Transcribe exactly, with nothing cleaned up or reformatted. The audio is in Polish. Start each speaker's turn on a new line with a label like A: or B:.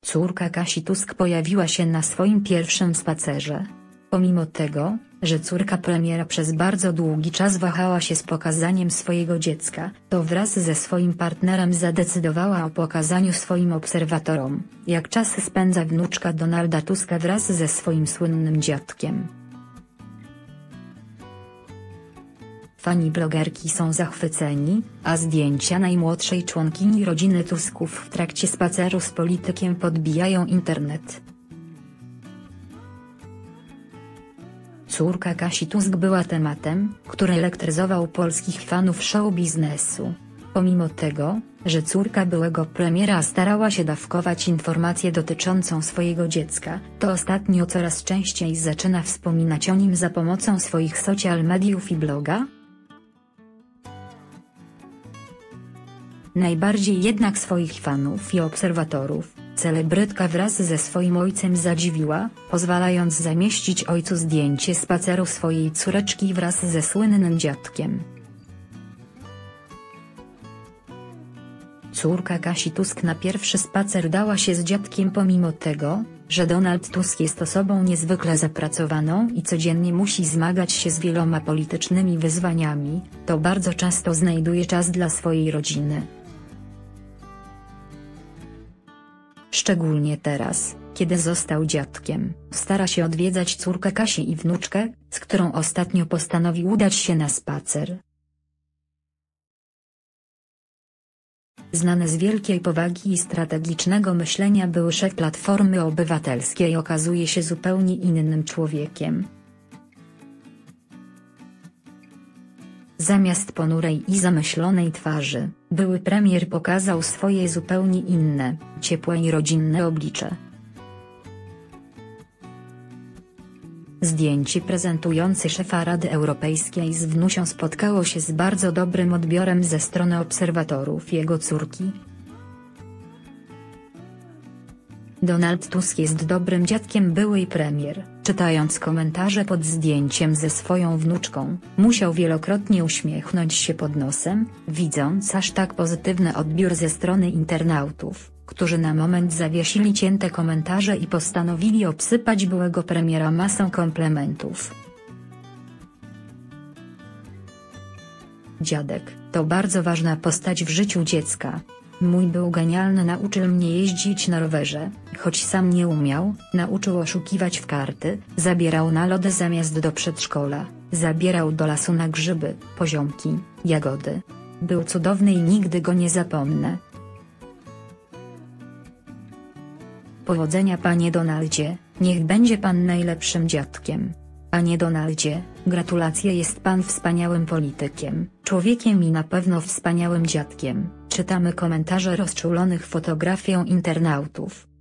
A: Córka Kasi Tusk pojawiła się na swoim pierwszym spacerze. Pomimo tego, że córka premiera przez bardzo długi czas wahała się z pokazaniem swojego dziecka, to wraz ze swoim partnerem zadecydowała o pokazaniu swoim obserwatorom, jak czas spędza wnuczka Donalda Tuska wraz ze swoim słynnym dziadkiem. Fani blogerki są zachwyceni, a zdjęcia najmłodszej członkini rodziny Tusków w trakcie spaceru z politykiem podbijają internet. Córka Kasi Tusk była tematem, który elektryzował polskich fanów show biznesu. Pomimo tego, że córka byłego premiera starała się dawkować informację dotyczącą swojego dziecka, to ostatnio coraz częściej zaczyna wspominać o nim za pomocą swoich social mediów i bloga. Najbardziej jednak swoich fanów i obserwatorów, celebrytka wraz ze swoim ojcem zadziwiła, pozwalając zamieścić ojcu zdjęcie spaceru swojej córeczki wraz ze słynnym dziadkiem. Córka Kasi Tusk na pierwszy spacer dała się z dziadkiem pomimo tego, że Donald Tusk jest osobą niezwykle zapracowaną i codziennie musi zmagać się z wieloma politycznymi wyzwaniami, to bardzo często znajduje czas dla swojej rodziny. Szczególnie teraz, kiedy został dziadkiem, stara się odwiedzać córkę Kasię i wnuczkę, z którą ostatnio postanowił udać się na spacer. Znany z wielkiej powagi i strategicznego myślenia były szef Platformy Obywatelskiej okazuje się zupełnie innym człowiekiem. Zamiast ponurej i zamyślonej twarzy, były premier pokazał swoje zupełnie inne, ciepłe i rodzinne oblicze. Zdjęcie prezentujące szefa Rady Europejskiej z wnusią spotkało się z bardzo dobrym odbiorem ze strony obserwatorów jego córki. Donald Tusk jest dobrym dziadkiem byłej premier, czytając komentarze pod zdjęciem ze swoją wnuczką, musiał wielokrotnie uśmiechnąć się pod nosem, widząc aż tak pozytywny odbiór ze strony internautów, którzy na moment zawiesili cięte komentarze i postanowili obsypać byłego premiera masą komplementów. Dziadek to bardzo ważna postać w życiu dziecka. Mój był genialny, nauczył mnie jeździć na rowerze, choć sam nie umiał, nauczył oszukiwać w karty, zabierał na lody zamiast do przedszkola, zabierał do lasu na grzyby, poziomki, jagody. Był cudowny i nigdy go nie zapomnę. Powodzenia panie Donaldzie, niech będzie pan najlepszym dziadkiem. Panie Donaldzie, gratulacje, jest pan wspaniałym politykiem, człowiekiem i na pewno wspaniałym dziadkiem. Czytamy komentarze rozczulonych fotografią internautów.